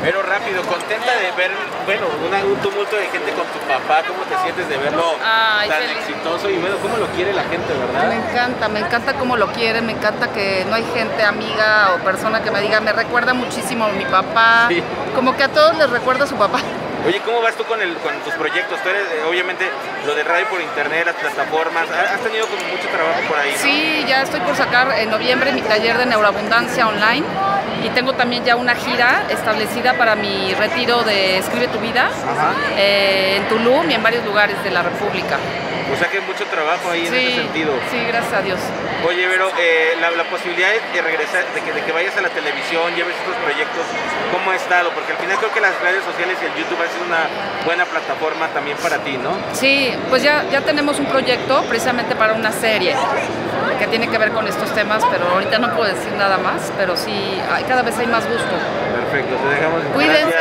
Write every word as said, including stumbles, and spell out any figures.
Pero rápido, contenta de ver, bueno, una, un tumulto de gente con tu papá, ¿cómo te sientes de verlo Ay, tan feliz. exitoso? Y bueno, ¿cómo lo quiere la gente, verdad? Me encanta, me encanta cómo lo quiere, me encanta que no hay gente, amiga o persona que me diga, me recuerda muchísimo a mi papá, Sí. como que a todos les recuerda a su papá. Oye, ¿cómo vas tú con, el, con tus proyectos? Tú eres, eh, obviamente, lo de radio por internet, las plataformas, has tenido como mucho trabajo por ahí, ¿no? Sí, ya estoy por sacar en noviembre mi taller de neuroabundancia online y tengo también ya una gira establecida para mi retiro de Escribe tu Vida eh, en Tulum y en varios lugares de la República. O sea que mucho trabajo ahí en Sí, ese sentido. sí, gracias a Dios. Oye, Vero, eh, la, la posibilidad de regresar, de que, de que vayas a la televisión, lleves estos proyectos, ¿cómo ha estado? Porque al final creo que las redes sociales y el YouTube ha sido una buena plataforma también para ti, ¿no? Sí, pues ya, ya tenemos un proyecto precisamente para una serie que tiene que ver con estos temas, pero ahorita no puedo decir nada más, pero sí, hay, cada vez hay más gusto. Perfecto, te dejamos. Cuídense.